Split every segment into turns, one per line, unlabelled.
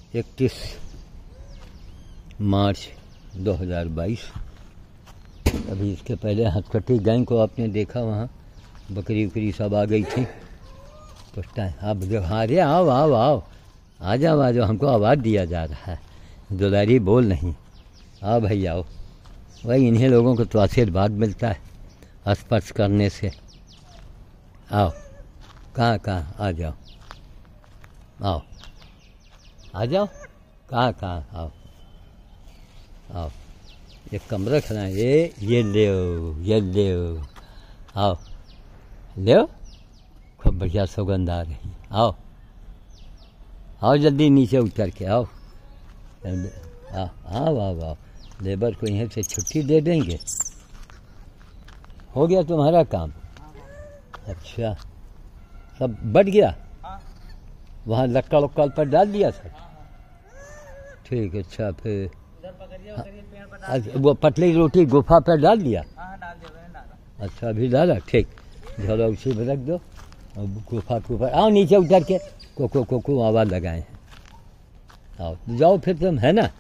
31 मार्च 2022। अभी इसके पहले हथकटी गैंग को आपने देखा, वहाँ बकरी उकरी सब आ गई थी कुछ टाइम। आप जो अरे आओ आओ आओ, आ जाओ, हमको आवाज़ दिया जा रहा है, दुलारी बोल नहीं। आओ भाई आओ, वही इन्हीं लोगों को तो आशीर्वाद मिलता है स्पर्श करने से। आओ, कहाँ आ जाओ, आओ आ जाओ, कहाँ आओ आओ, ये कमरा खाना ये ले आओ, ले खूब बढ़िया सौगंध आ रही। आओ आओ जल्दी नीचे उतर के आओ, आओ। लेबर को यहीं से छुट्टी दे देंगे, हो गया तुम्हारा काम। अच्छा, सब बढ़ गया, वहाँ लक्कड़ उक्कड़ पर डाल दिया सब, ठीक। अच्छा, फिर वो पतली रोटी गुफा पर डाल दिया। अच्छा, अभी डाला, ठीक। झोला उसी में रख दो, गुफा के ऊपर आओ, नीचे उतर के को आवाज़ लगाए हैं। आओ जाओ फिर तुम, है ना?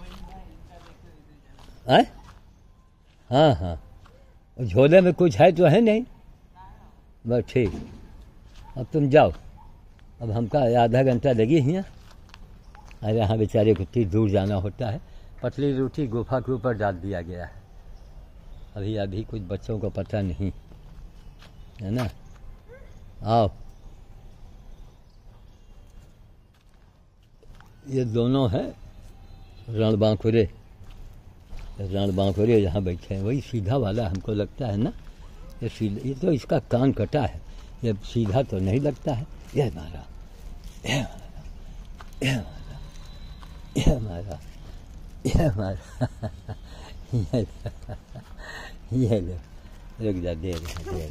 हाँ, झोले में कुछ है तो है नहीं, बस ठीक। अब तुम जाओ, अब हमका आधा घंटा लगी ही। अरे हाँ, बेचारे को इतनी दूर जाना होता है। पतली रोटी गुफा के ऊपर डाल दिया गया है। अभी कुछ बच्चों को पता नहीं है ना। आओ, ये दोनों हैं रणबांकुरे यहाँ बैठे हैं, वही सीधा वाला हमको लगता है ना। ये तो इसका कान कटा है, ये सीधा तो नहीं लगता है। ये मारा, ये लो, रुक जा, दे रहे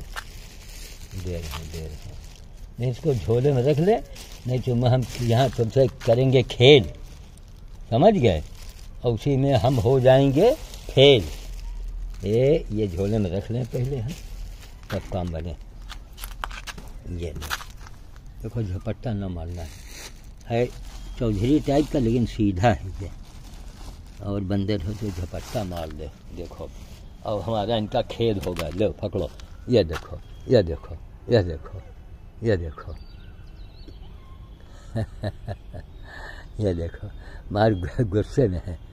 नहीं, इसको झोले में रख ले, नहीं तो हम यहाँ तुमसे करेंगे खेल, समझ गए? और उसी में हम हो जाएंगे फेल। ये झोले में रख लें पहले हम, तब काम बने। ये लो, देखो झपट्टा न मारना है चौधरी टाइप का, लेकिन सीधा है ये। और बंदर हो तो झपट्टा मार दे, देखो। और हमारा इनका खेल होगा। लो पकड़ो, ये देखो ये देखो, मार गुस्से में है।